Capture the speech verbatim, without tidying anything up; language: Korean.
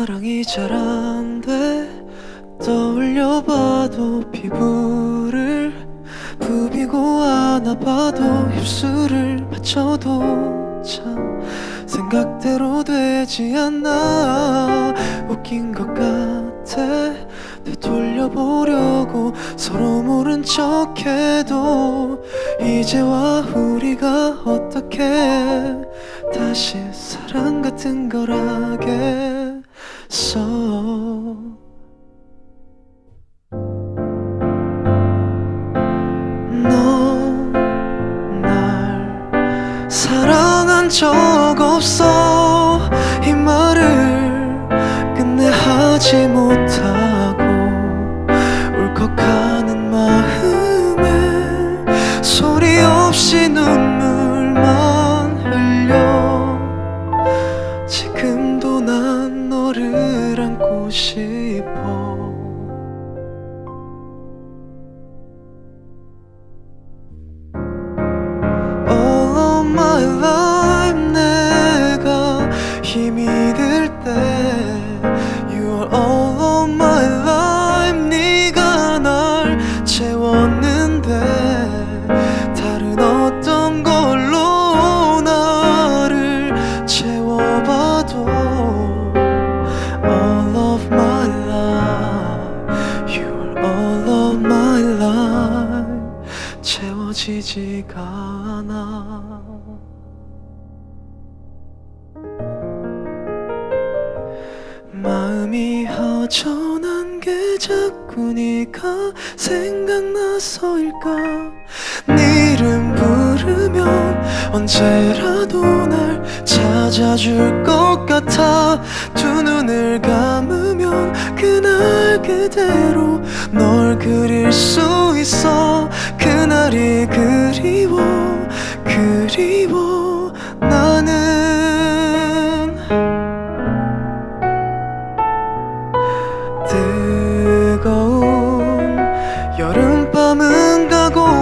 사랑이 잘 안 돼. 떠올려봐도 피부를 부비고 안아봐도 입술을 맞춰도 참 생각대로 되지 않아. 웃긴 것 같아. 되돌려보려고 서로 모른 척해도 이제와 우리가 어떻게 다시 사랑 같은 걸 하겠어. 너 날 사랑한 적 없어. 이 말을 끝내 하지 못하고 울컥하는 마음에 소리 없이 눈물만 흘려. 지금도 난 너를 안고 싶어. All of my life 내가 힘이 들 때 You are all of my life. 네가 날 채웠는데 다른 어떤 걸로 나를 채워봐도 All of my life You are all of my life. 채워지지가 않아. 마음이 허전한 게 자꾸 네가 생각나서일까. 네 이름 부르면 언제라도 날 찾아줄 것 같아. 두 눈을 감으면 그날 그대로 널 그릴 수 있어. 그날이 그리워 그리워. 나는 뜨거운 여름밤은 가고